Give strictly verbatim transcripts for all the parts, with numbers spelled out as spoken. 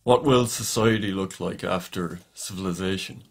What will society look like after civilization?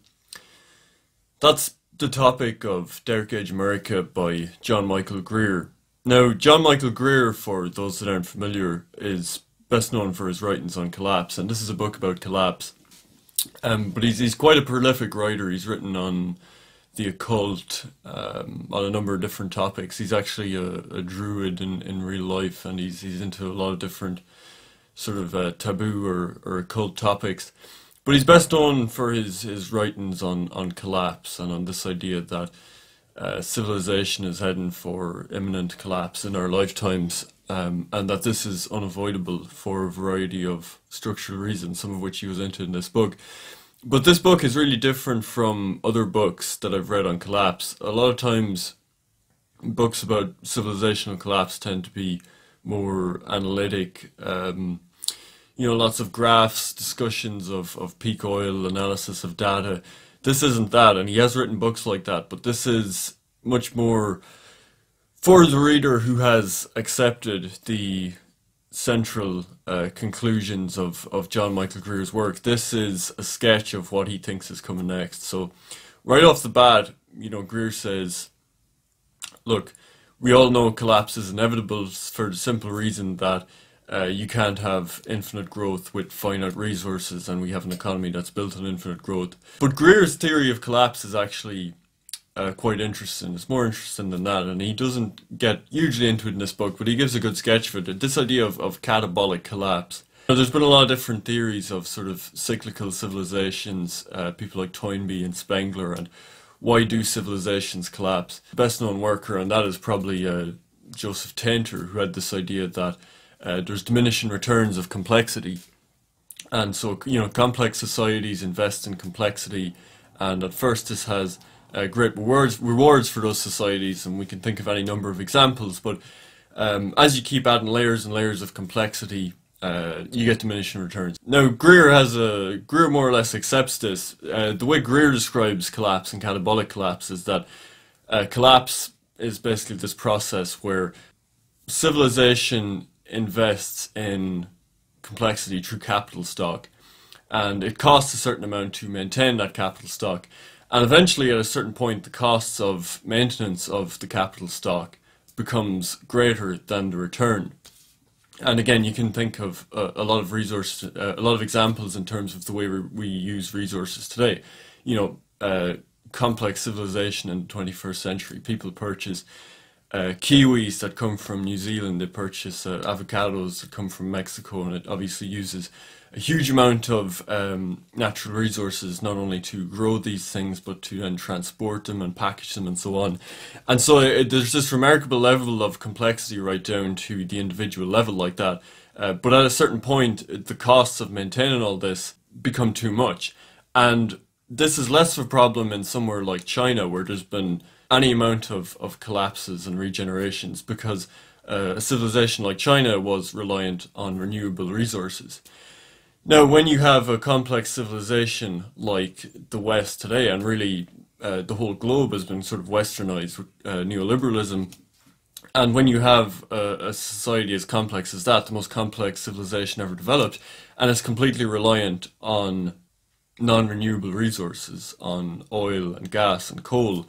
That's the topic of Dark Age America by John Michael Greer. Now, John Michael Greer, for those that aren't familiar, is best known for his writings on collapse, and this is a book about collapse. Um, but he's, he's quite a prolific writer. He's written on the occult, um, on a number of different topics. He's actually a, a druid in, in real life, and he's, he's into a lot of different sort of uh, taboo or, or occult topics. But he's best known for his, his writings on, on collapse and on this idea that uh, civilization is heading for imminent collapse in our lifetimes, um, and that this is unavoidable for a variety of structural reasons, some of which he was into in this book. But this book is really different from other books that I've read on collapse. A lot of times, books about civilizational collapse tend to be more analytic, um, you know, lots of graphs, discussions of, of peak oil, analysis of data. This isn't that, and he has written books like that, but this is much more for the reader who has accepted the central uh, conclusions of, of John Michael Greer's work. This is a sketch of what he thinks is coming next. So right off the bat, you know, Greer says, look, we all know collapse is inevitable for the simple reason that uh, you can't have infinite growth with finite resources, and we have an economy that's built on infinite growth. But Greer's theory of collapse is actually uh, quite interesting. It's more interesting than that, and he doesn't get hugely into it in this book, but he gives a good sketch of it. This idea of, of catabolic collapse. Now, there's been a lot of different theories of sort of cyclical civilizations, uh, people like Toynbee and Spengler, and why do civilizations collapse? The best known worker on that is probably uh, Joseph Tainter, who had this idea that uh, there's diminishing returns of complexity. And so, you know, complex societies invest in complexity, and at first this has uh, great rewards, rewards for those societies, and we can think of any number of examples, but um, as you keep adding layers and layers of complexity, Uh, you get diminishing returns. Now, Greer has a Greer more or less accepts this. Uh, the way Greer describes collapse and catabolic collapse is that uh, collapse is basically this process where civilization invests in complexity through capital stock, and it costs a certain amount to maintain that capital stock, and eventually, at a certain point, the costs of maintenance of the capital stock becomes greater than the return. And again, you can think of a, a lot of resource, uh, a lot of examples in terms of the way we, we use resources today. You know, uh, complex civilization in the twenty-first century. People purchase uh, kiwis that come from New Zealand. They purchase uh, avocados that come from Mexico, and it obviously uses a huge amount of um, natural resources, not only to grow these things, but to then transport them and package them and so on. And so it, there's this remarkable level of complexity right down to the individual level like that. Uh, but at a certain point, the costs of maintaining all this become too much. And this is less of a problem in somewhere like China, where there's been any amount of, of collapses and regenerations, because uh, a civilization like China was reliant on renewable resources. Now, when you have a complex civilization like the West today, and really uh, the whole globe has been sort of westernized with uh, neoliberalism, and when you have a, a society as complex as that, the most complex civilization ever developed, and it's completely reliant on non-renewable resources, on oil and gas and coal,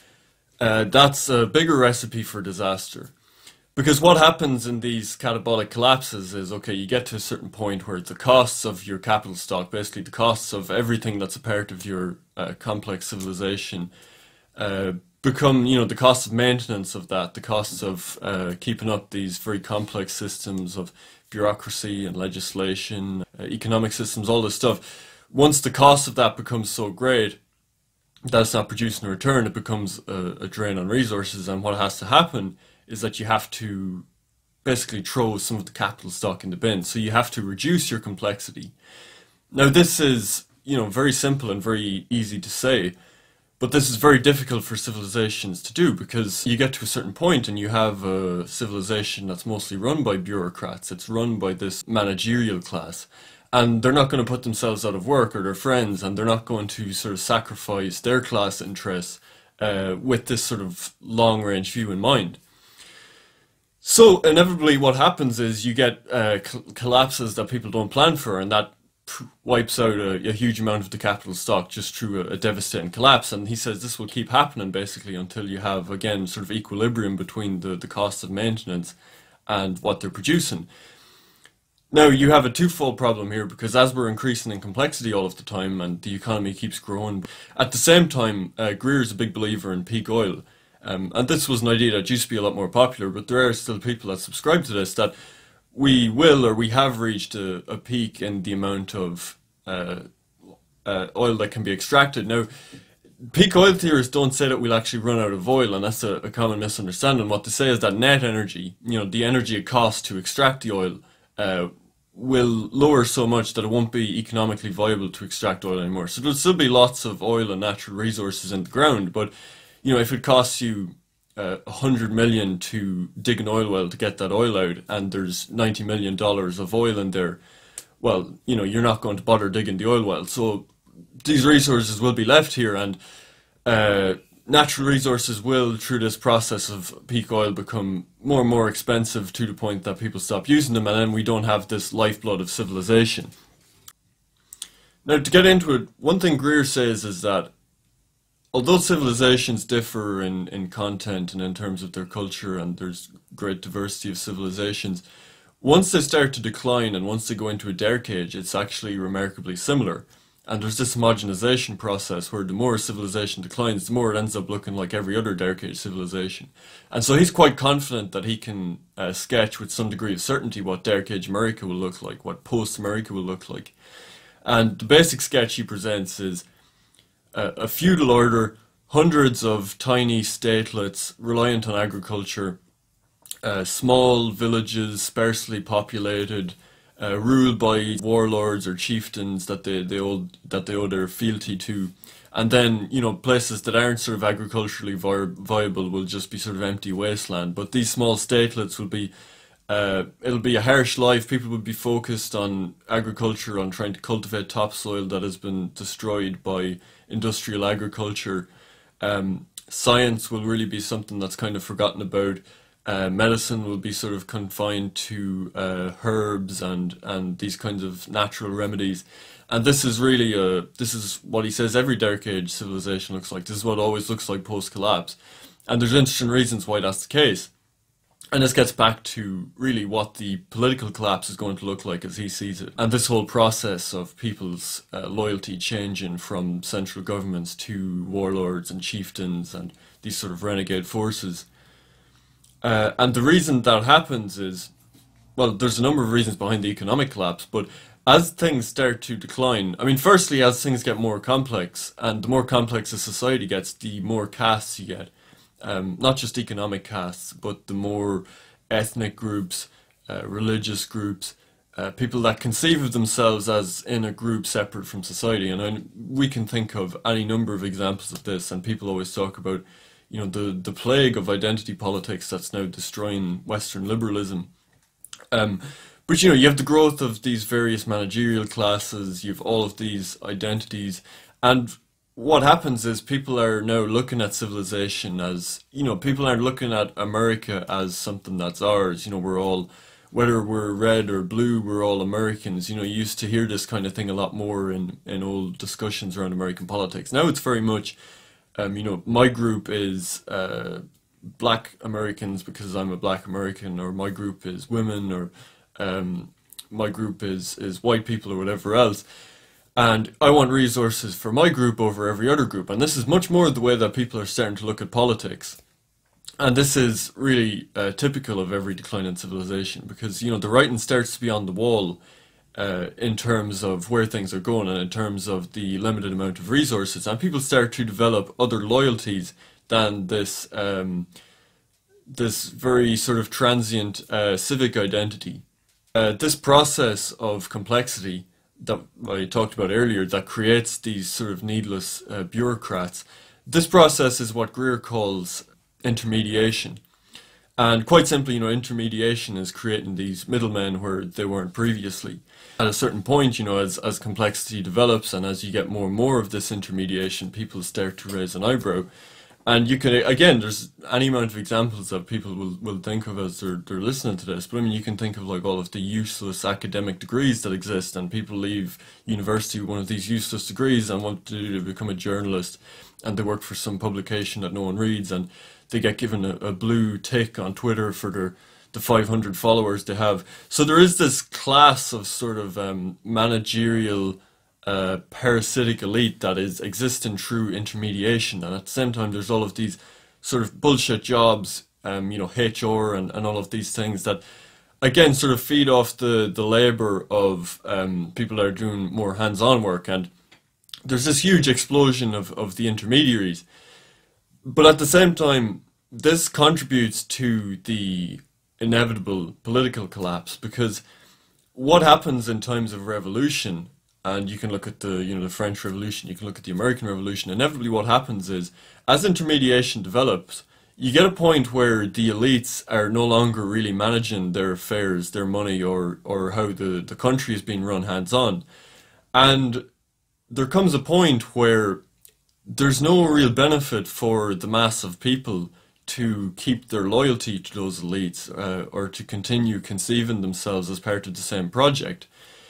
uh, that's a bigger recipe for disaster. Because what happens in these catabolic collapses is, okay, you get to a certain point where the costs of your capital stock, basically the costs of everything that's a part of your uh, complex civilization, uh, become, you know, the cost of maintenance of that, the costs of uh, keeping up these very complex systems of bureaucracy and legislation, uh, economic systems, all this stuff. Once the cost of that becomes so great that it's not producing a return, it becomes a, a drain on resources, and what has to happen is that you have to basically throw some of the capital stock in the bin. So you have to reduce your complexity. Now, this is, you know, very simple and very easy to say, but this is very difficult for civilizations to do, because you get to a certain point and you have a civilization that's mostly run by bureaucrats. It's run by this managerial class, and they're not going to put themselves out of work or their friends, and they're not going to sort of sacrifice their class interests uh, with this sort of long-range view in mind. So inevitably what happens is you get uh, collapses that people don't plan for, and that wipes out a, a huge amount of the capital stock just through a, a devastating collapse. And he says this will keep happening basically until you have, again, sort of equilibrium between the, the costs of maintenance and what they're producing. Now, you have a twofold problem here, because as we're increasing in complexity all of the time and the economy keeps growing, at the same time, uh, Greer is a big believer in peak oil. Um, and this was an idea that used to be a lot more popular, but there are still people that subscribe to this, that we will, or we have reached a, a peak in the amount of uh, uh, oil that can be extracted. Now, peak oil theorists don't say that we'll actually run out of oil, and that's a, a common misunderstanding. What they say is that net energy, you know, the energy it costs to extract the oil, uh, will lower so much that it won't be economically viable to extract oil anymore. So there'll still be lots of oil and natural resources in the ground, but you know, if it costs you uh, a hundred million to dig an oil well to get that oil out, and there's ninety million dollars of oil in there, well, you know, you're not going to bother digging the oil well. So these resources will be left here, and uh, natural resources will, through this process of peak oil, become more and more expensive to the point that people stop using them, and then we don't have this lifeblood of civilization. Now, to get into it, one thing Greer says is that although civilizations differ in, in content and in terms of their culture, and there's great diversity of civilizations, once they start to decline and once they go into a dark age, it's actually remarkably similar. And there's this homogenization process where the more civilization declines, the more it ends up looking like every other Dark Age civilization. And so he's quite confident that he can uh, sketch with some degree of certainty what Dark Age America will look like, what post-America will look like. And the basic sketch he presents is uh, a feudal order, hundreds of tiny statelets reliant on agriculture, uh, small villages sparsely populated, Uh, ruled by warlords or chieftains that they, they owe that they owe their fealty to, and then you know places that aren't sort of agriculturally vi viable will just be sort of empty wasteland. But these small statelets will be uh, it'll be a harsh life. People will be focused on agriculture, on trying to cultivate topsoil that has been destroyed by industrial agriculture. Um, science will really be something that's kind of forgotten about. Uh, medicine will be sort of confined to uh, herbs and and these kinds of natural remedies, and this is really a this is what he says every Dark Age civilization looks like. This is what it always looks like post collapse, and there's interesting reasons why that's the case. And this gets back to really what the political collapse is going to look like as he sees it, and this whole process of people's uh, loyalty changing from central governments to warlords and chieftains and these sort of renegade forces. Uh, and the reason that happens is, well, there's a number of reasons behind the economic collapse, but as things start to decline, I mean, firstly, as things get more complex, and the more complex a society gets, the more castes you get. Um, not just economic castes, but the more ethnic groups, uh, religious groups, uh, people that conceive of themselves as in a group separate from society. And I, we can think of any number of examples of this, and people always talk about you know, the, the plague of identity politics that's now destroying Western liberalism. Um, but, you know, you have the growth of these various managerial classes, you have all of these identities, and what happens is people are now looking at civilization as, you know, people aren't looking at America as something that's ours. You know, we're all, whether we're red or blue, we're all Americans. You know, you used to hear this kind of thing a lot more in, in old discussions around American politics. Now it's very much, Um, you know, my group is uh, black Americans because I'm a black American, or my group is women, or um, my group is, is white people, or whatever else. And I want resources for my group over every other group. And this is much more the way that people are starting to look at politics. And this is really uh, typical of every decline in civilization, because, you know, the writing starts to be on the wall uh, in terms of where things are going and in terms of the limited amount of resources. And people start to develop other loyalties than this, um, this very sort of transient uh, civic identity. Uh, this process of complexity that I talked about earlier that creates these sort of needless uh, bureaucrats, this process is what Greer calls intermediation. And quite simply, you know, intermediation is creating these middlemen where they weren't previously. At a certain point, you know, as, as complexity develops and as you get more and more of this intermediation, people start to raise an eyebrow. And you can, again, there's any amount of examples that people will, will think of as they're, they're listening to this. But I mean, you can think of like all of the useless academic degrees that exist, and people leave university with one of these useless degrees and want to, to become a journalist, and they work for some publication that no one reads, and they get given a, a blue tick on Twitter for their the five hundred followers they have. So there is this class of sort of um, managerial uh, parasitic elite that is existing through intermediation, and at the same time there's all of these sort of bullshit jobs, um, you know, H R and, and all of these things that again sort of feed off the, the labour of um, people that are doing more hands-on work, and there's this huge explosion of, of the intermediaries. But at the same time, this contributes to the inevitable political collapse, because what happens in times of revolution, and you can look at the you know the French Revolution, you can look at the American Revolution, inevitably what happens is, as intermediation develops, you get a point where the elites are no longer really managing their affairs, their money, or or how the, the country is being run hands-on. And there comes a point where there's no real benefit for the mass of people to keep their loyalty to those elites, uh, or to continue conceiving themselves as part of the same project.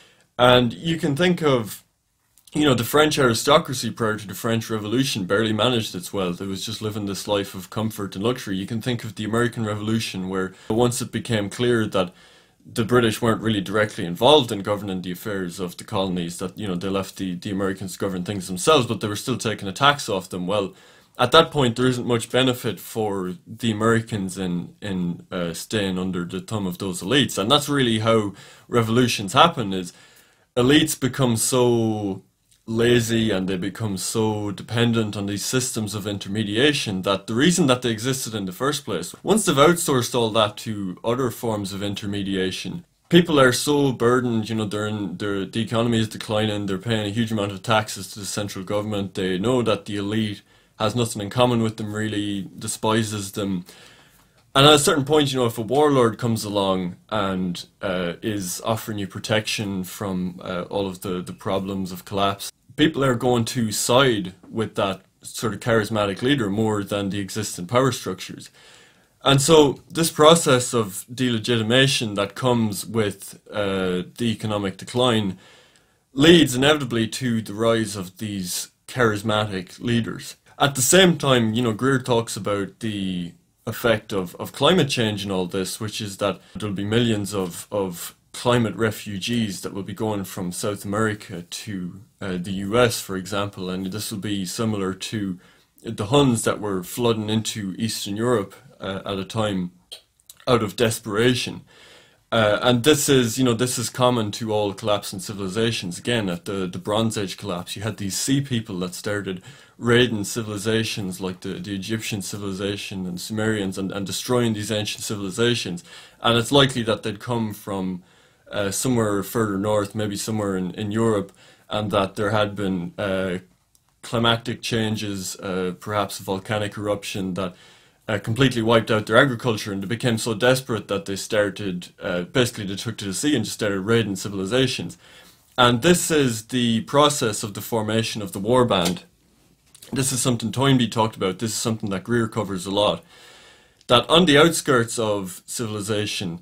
And you can think of, you know, the French aristocracy prior to the French Revolution barely managed its wealth. It was just living this life of comfort and luxury. You can think of the American Revolution, where once it became clear that the British weren't really directly involved in governing the affairs of the colonies, that, you know, they left the, the Americans to govern things themselves, but they were still taking a tax off them. Well, at that point, there isn't much benefit for the Americans in, in uh, staying under the thumb of those elites. And that's really how revolutions happen, is elites become so lazy and they become so dependent on these systems of intermediation that the reason that they existed in the first place, once they've outsourced all that to other forms of intermediation, people are so burdened, you know, they're in, they're, the economy is declining, they're paying a huge amount of taxes to the central government, they know that the elite has nothing in common with them, really despises them. And at a certain point, you know, if a warlord comes along and uh, is offering you protection from uh, all of the, the problems of collapse, people are going to side with that sort of charismatic leader more than the existing power structures. And so this process of delegitimation that comes with uh, the economic decline leads inevitably to the rise of these charismatic leaders. At the same time, you know, Greer talks about the effect of, of climate change and all this, which is that there'll be millions of, of climate refugees that will be going from South America to uh, the U S, for example, and this will be similar to the Huns that were flooding into Eastern Europe uh, at a time out of desperation. Uh, and this is, you know, this is common to all collapsing civilizations. Again, at the, the Bronze Age collapse, you had these sea people that started raiding civilizations like the, the Egyptian civilization and Sumerians, and, and destroying these ancient civilizations. And it's likely that they'd come from uh, somewhere further north, maybe somewhere in, in Europe, and that there had been uh, climatic changes, uh, perhaps volcanic eruption that Uh, completely wiped out their agriculture, and they became so desperate that they started, uh, basically they took to the sea and just started raiding civilizations. And this is the process of the formation of the warband. This is something Toynbee talked about, this is something that Greer covers a lot. That on the outskirts of civilization,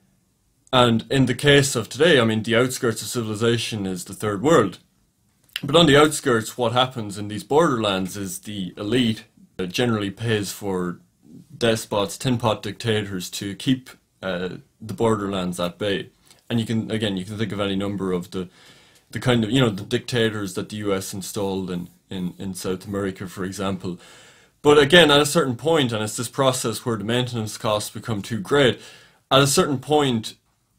and in the case of today, I mean, the outskirts of civilization is the third world. But on the outskirts, what happens in these borderlands is the elite uh, generally pays for despots, tin pot dictators to keep uh, the borderlands at bay. And you can, again, you can think of any number of the the kind of, you know, the dictators that the U S installed in, in, in South America, for example. But again, at a certain point, and it's this process where the maintenance costs become too great, at a certain point,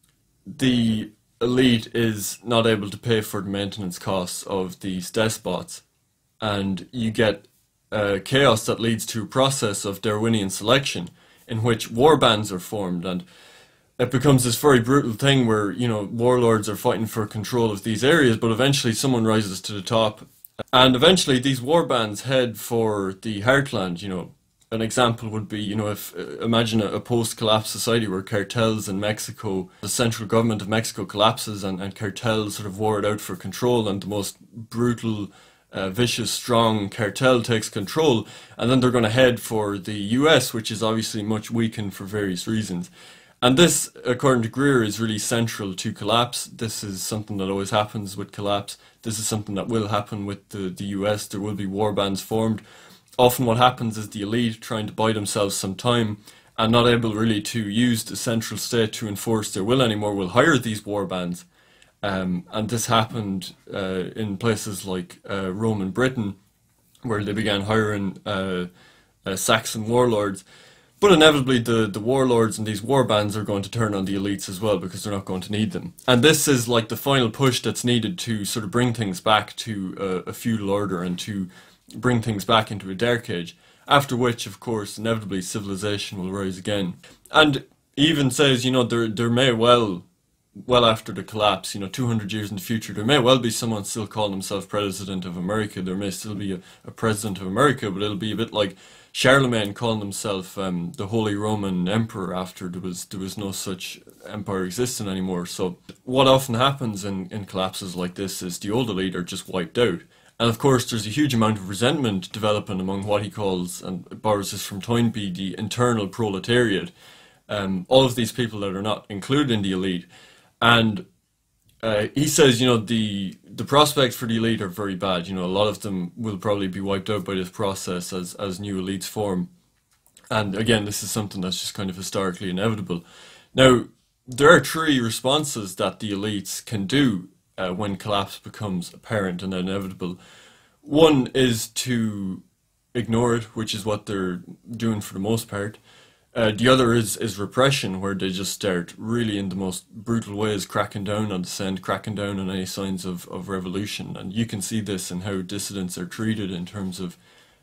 the elite is not able to pay for the maintenance costs of these despots. And you get Uh, chaos that leads to a process of Darwinian selection in which war bands are formed, and it becomes this very brutal thing where, you know, warlords are fighting for control of these areas, but eventually someone rises to the top, and eventually these war bands head for the heartland. You know, an example would be, you know, if uh, imagine a, a post-collapse society where cartels in Mexico, the central government of Mexico collapses, and, and cartels sort of war it out for control, and the most brutal uh, vicious, strong cartel takes control, and then they're going to head for the U S, which is obviously much weakened for various reasons. And this, according to Greer, is really central to collapse. This is something that always happens with collapse. This is something that will happen with the, the U S. There will be war bands formed. Often what happens is the elite, trying to buy themselves some time and not able really to use the central state to enforce their will anymore, will hire these war bands. Um, and this happened uh, in places like uh, Rome and Britain, where they began hiring uh, uh, Saxon warlords. But inevitably the, the warlords and these war bands are going to turn on the elites as well, because they're not going to need them. And this is like the final push that's needed to sort of bring things back to a, a feudal order and to bring things back into a dark age, after which, of course, inevitably civilization will rise again. And he even says, you know, there, there may well, well after the collapse, you know, two hundred years in the future, there may well be someone still calling himself President of America. There may still be a, a President of America, but it'll be a bit like Charlemagne calling himself um, the Holy Roman Emperor after there was there was no such empire existing anymore. So what often happens in, in collapses like this is the old elite are just wiped out. And of course there's a huge amount of resentment developing among what he calls, and borrows this from Toynbee, the internal proletariat. Um, all of these people that are not included in the elite. And Uh, he says, you know, the the prospects for the elite are very bad. You know, a lot of them will probably be wiped out by this process as, as new elites form. And again, this is something that's just kind of historically inevitable. Now, there are three responses that the elites can do uh, when collapse becomes apparent and inevitable. One is to ignore it, which is what they're doing for the most part. Uh, the other is, is repression, where they just start really in the most brutal ways cracking down on dissent, cracking down on any signs of, of revolution. And you can see this in how dissidents are treated in terms of,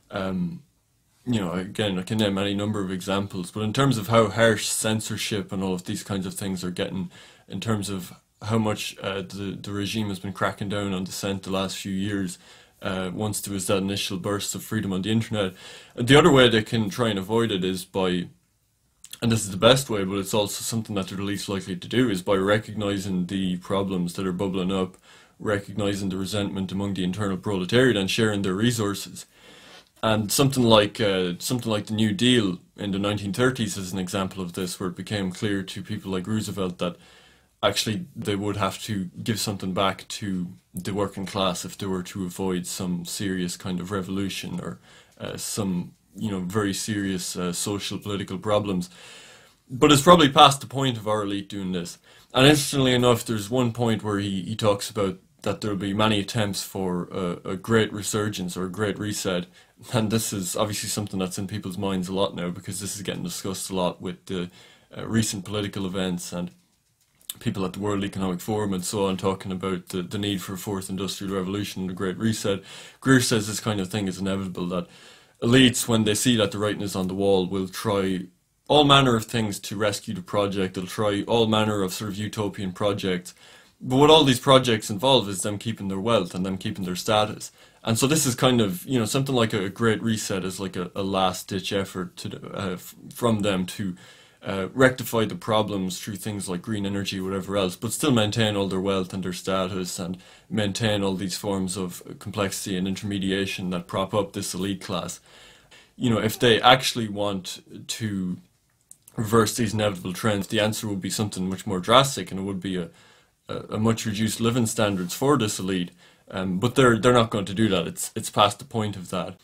um, you know, again, I can name any number of examples, but in terms of how harsh censorship and all of these kinds of things are getting, in terms of how much uh, the, the regime has been cracking down on dissent the last few years, uh, once there was that initial burst of freedom on the internet. And the other way they can try and avoid it is by, and this is the best way, but it's also something that they're least likely to do, is by recognizing the problems that are bubbling up, recognizing the resentment among the internal proletariat and sharing their resources. And something like uh, something like the New Deal in the nineteen thirties is an example of this, where it became clear to people like Roosevelt that actually they would have to give something back to the working class if they were to avoid some serious kind of revolution or uh, some, you know, very serious uh, social political problems. But it's probably past the point of our elite doing this. And interestingly enough, there's one point where he, he talks about that there'll be many attempts for a, a great resurgence or a great reset. And this is obviously something that's in people's minds a lot now, because this is getting discussed a lot with the uh, recent political events and people at the World Economic Forum and so on talking about the, the need for a fourth industrial revolution and a great reset. Greer says this kind of thing is inevitable, that elites, when they see that the writing is on the wall, will try all manner of things to rescue the project. They'll try all manner of sort of utopian projects. But what all these projects involve is them keeping their wealth and them keeping their status. And so this is kind of, you know, something like a great reset is like a, a last-ditch effort to uh, from them to uh, rectify the problems through things like green energy, whatever else, but still maintain all their wealth and their status and maintain all these forms of complexity and intermediation that prop up this elite class. You know, if they actually want to reverse these inevitable trends, the answer would be something much more drastic, and it would be a, a, a much reduced living standards for this elite. Um, but they're they're not going to do that. It's it's past the point of that.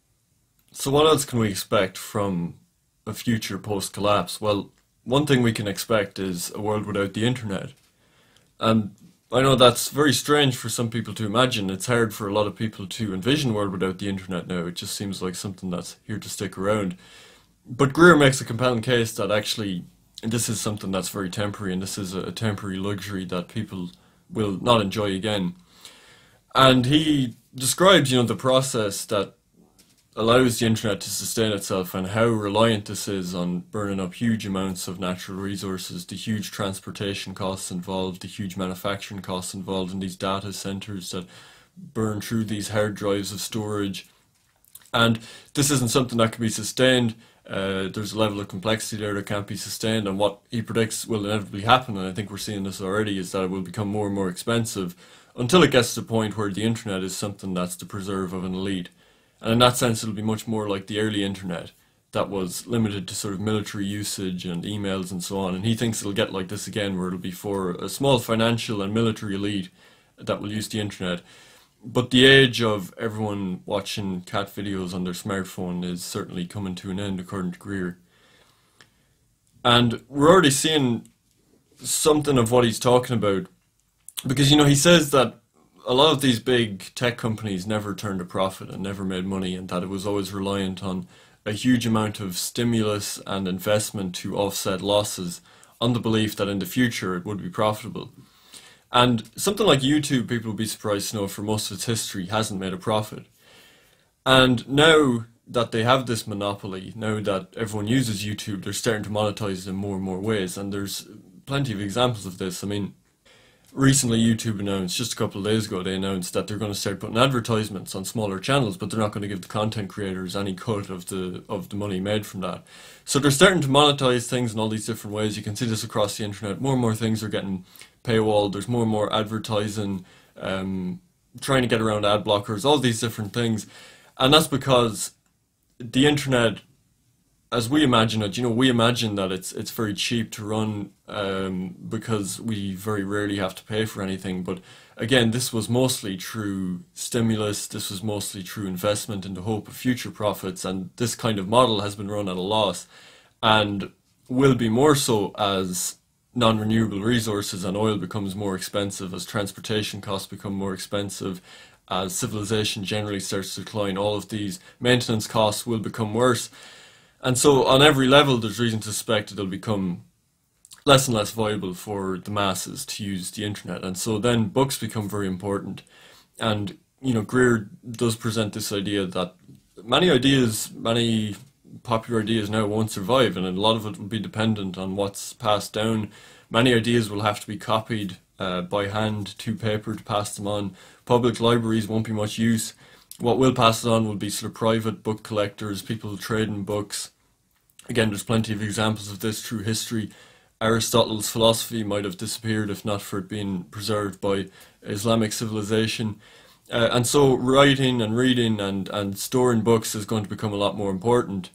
So what else can we expect from a future post-collapse? Well, one thing we can expect is a world without the internet. And I know that's very strange for some people to imagine. It's hard for a lot of people to envision a world without the internet now. It just seems like something that's here to stick around. But Greer makes a compelling case that actually this is something that's very temporary, and this is a temporary luxury that people will not enjoy again. And he describes, you know, the process that allows the internet to sustain itself and how reliant this is on burning up huge amounts of natural resources, the huge transportation costs involved, the huge manufacturing costs involved in these data centers that burn through these hard drives of storage. And this isn't something that can be sustained. Uh, there's a level of complexity there that can't be sustained, and what he predicts will inevitably happen, and I think we're seeing this already, is that it will become more and more expensive until it gets to the point where the internet is something that's the preserve of an elite. And in that sense, it'll be much more like the early internet that was limited to sort of military usage and emails and so on. And he thinks it'll get like this again, where it'll be for a small financial and military elite that will use the internet. But the age of everyone watching cat videos on their smartphone is certainly coming to an end, according to Greer. And we're already seeing something of what he's talking about, because, you know, he says that a lot of these big tech companies never turned a profit and never made money, and that it was always reliant on a huge amount of stimulus and investment to offset losses on the belief that in the future it would be profitable. And something like YouTube, people would be surprised to know, for most of its history hasn't made a profit. And now that they have this monopoly, now that everyone uses YouTube, they're starting to monetize it in more and more ways. And there's plenty of examples of this. I mean, recently YouTube announced, just a couple of days ago, they announced that they're going to start putting advertisements on smaller channels, but they're not going to give the content creators any cut of the of the money made from that. So they're starting to monetize things in all these different ways. You can see this across the internet. More and more things are getting paywalled. There's more and more advertising, um, trying to get around ad blockers, all these different things. And that's because the internet, as we imagine it, you know, we imagine that it's it's very cheap to run, um, because we very rarely have to pay for anything. But again, this was mostly through stimulus, this was mostly through investment in the hope of future profits, and this kind of model has been run at a loss, and will be more so as non-renewable resources and oil becomes more expensive, as transportation costs become more expensive, as civilization generally starts to decline. All of these maintenance costs will become worse. And so on every level, there's reason to suspect it'll become less and less viable for the masses to use the internet. And so then books become very important. And, you know, Greer does present this idea that many ideas, many popular ideas now won't survive, and a lot of it will be dependent on what's passed down. Many ideas will have to be copied uh, by hand to paper to pass them on. Public libraries won't be much use. What will pass it on will be sort of private book collectors, people trading books. Again, there's plenty of examples of this through history. Aristotle's philosophy might have disappeared if not for it being preserved by Islamic civilization. Uh, and so writing and reading and, and storing books is going to become a lot more important.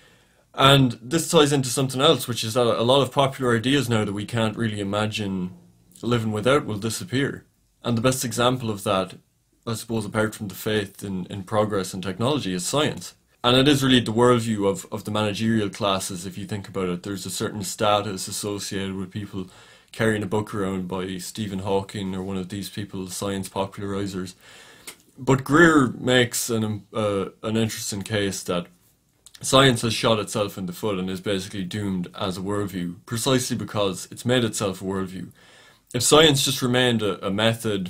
And this ties into something else, which is that a lot of popular ideas now that we can't really imagine living without will disappear. And the best example of that, I suppose, apart from the faith in, in progress and technology, is science. And it is really the worldview of, of the managerial classes, if you think about it. There's a certain status associated with people carrying a book around by Stephen Hawking or one of these people, science popularizers. But Greer makes an, uh, an interesting case that science has shot itself in the foot and is basically doomed as a worldview, precisely because it's made itself a worldview. If science just remained a, a method,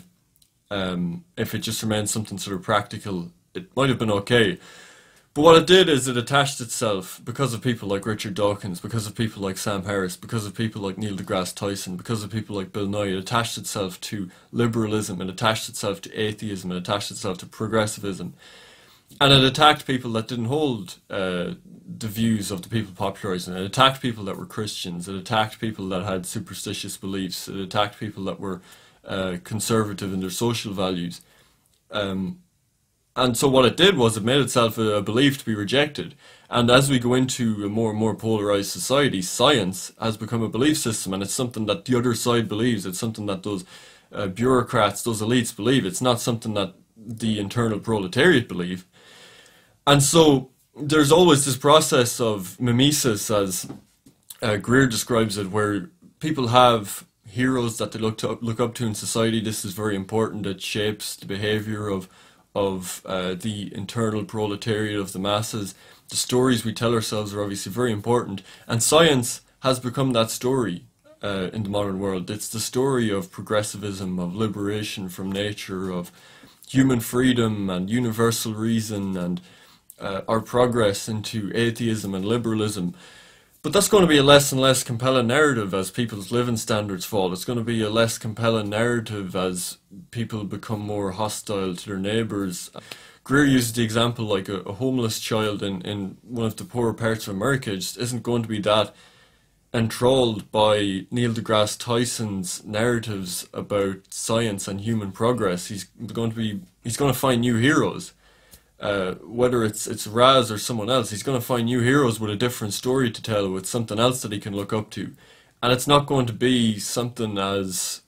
um, if it just remained something sort of practical, it might have been okay. But what it did is it attached itself, because of people like Richard Dawkins, because of people like Sam Harris, because of people like Neil deGrasse Tyson, because of people like Bill Nye, it attached itself to liberalism, it attached itself to atheism, it attached itself to progressivism. And it attacked people that didn't hold uh, the views of the people popularizing it. It attacked people that were Christians. It attacked people that had superstitious beliefs. It attacked people that were uh, conservative in their social values. Um, and so what it did was it made itself a, a belief to be rejected. And as we go into a more and more polarized society, science has become a belief system, and it's something that the other side believes. It's something that those uh, bureaucrats, those elites believe. It's not something that the internal proletariat believe. And so there's always this process of mimesis, as uh, Greer describes it, where people have heroes that they look to look up to in society. This is very important. It shapes the behavior of of uh, the internal proletariat of the masses. The stories we tell ourselves are obviously very important, and science has become that story uh, in the modern world. It's the story of progressivism, of liberation from nature, of human freedom and universal reason, and Uh, our progress into atheism and liberalism. But that's going to be a less and less compelling narrative as people's living standards fall. It's going to be a less compelling narrative as people become more hostile to their neighbours. Greer uses the example like a, a homeless child in, in one of the poorer parts of America just isn't going to be that enthralled by Neil deGrasse Tyson's narratives about science and human progress, he's going to be he's going to find new heroes. Uh, whether it's it's Raz or someone else, he's going to find new heroes with a different story to tell, with something else that he can look up to, and it's not going to be something as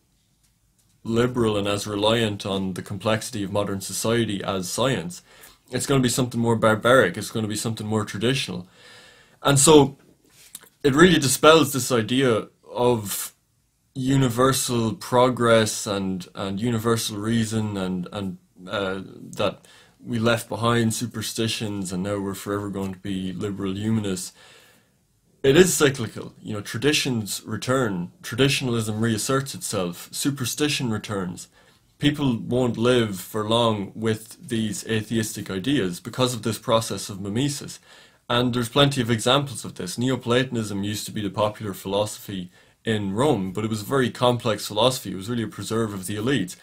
liberal and as reliant on the complexity of modern society as science. It's going to be something more barbaric. It's going to be something more traditional, and so it really dispels this idea of universal progress and and universal reason, and and uh, that we left behind superstitions and now we're forever going to be liberal humanists. It is cyclical. You know, traditions return, traditionalism reasserts itself, superstition returns. People won't live for long with these atheistic ideas because of this process of mimesis. And there's plenty of examples of this. Neoplatonism used to be the popular philosophy in Rome, but it was a very complex philosophy. It was really a preserve of the elites.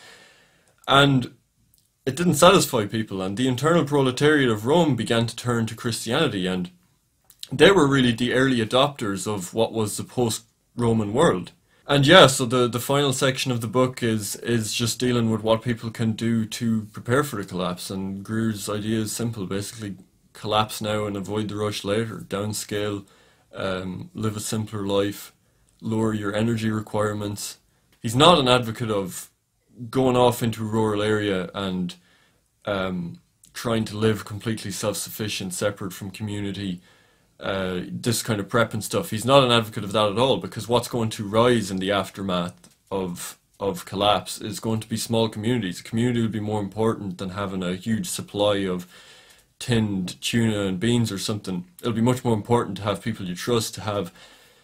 And it didn't satisfy people, and the internal proletariat of Rome began to turn to Christianity, and they were really the early adopters of what was the post-Roman world. And yeah, so the, the final section of the book is is just dealing with what people can do to prepare for the collapse, and Greer's idea is simple, basically collapse now and avoid the rush later, downscale, um, live a simpler life, lower your energy requirements. He's not an advocate of going off into a rural area and um, trying to live completely self-sufficient, separate from community, uh, this kind of prep and stuff. He's not an advocate of that at all, because what's going to rise in the aftermath of of collapse is going to be small communities. A community will be more important than having a huge supply of tinned tuna and beans or something. It'll be much more important to have people you trust, to have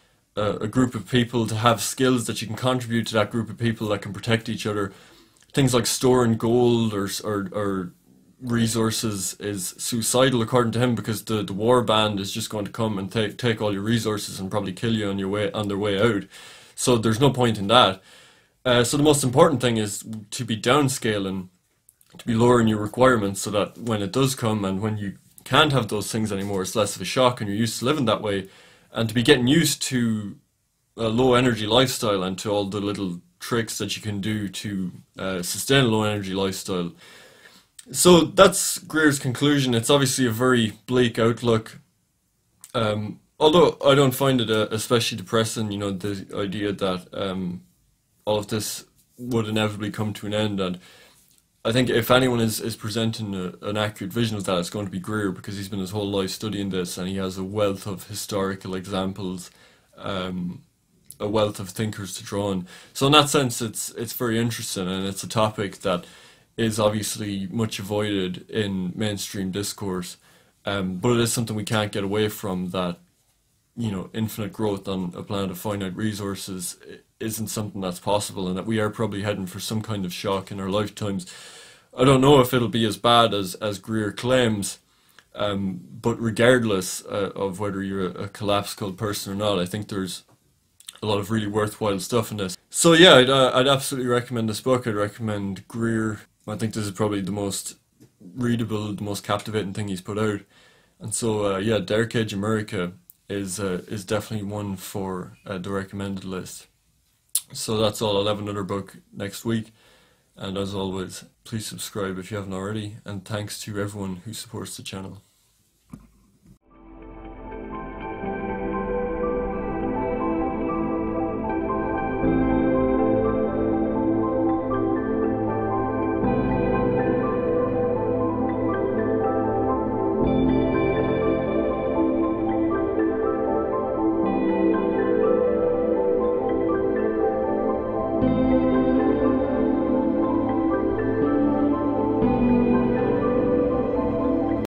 a group of people, to have skills that you can contribute to that group of people that can protect each other. Things like storing gold or or, or resources is suicidal, according to him, because the, the war band is just going to come and take take all your resources and probably kill you on your way on their way out. So there's no point in that. Uh, so the most important thing is to be downscaling, to be lowering your requirements, so that when it does come and when you can't have those things anymore, it's less of a shock and you're used to living that way. And to be getting used to a low energy lifestyle and to all the little tricks that you can do to uh, sustain a low energy lifestyle. So that's Greer's conclusion. It's obviously a very bleak outlook. Um, although I don't find it uh, especially depressing, you know, the idea that um, all of this would inevitably come to an end. And I think if anyone is, is presenting a, an accurate vision of that, it's going to be Greer, because he's been his whole life studying this and he has a wealth of historical examples, um, a wealth of thinkers to draw on. So in that sense, it's it's very interesting, and it's a topic that is obviously much avoided in mainstream discourse, um, but it is something we can't get away from, that, you know, infinite growth on a planet of finite resources isn't something that's possible, and that we are probably heading for some kind of shock in our lifetimes. I don't know if it'll be as bad as, as Greer claims, um, but regardless uh, of whether you're a, a collapse cult person or not, I think there's a lot of really worthwhile stuff in this. So yeah, I'd, uh, I'd absolutely recommend this book. I'd recommend Greer. I think this is probably the most readable, the most captivating thing he's put out. And so uh, yeah, Dark Age America is, uh, is definitely one for uh, the recommended list. So that's all. I'll have another book next week. And as always, please subscribe if you haven't already. And thanks to everyone who supports the channel.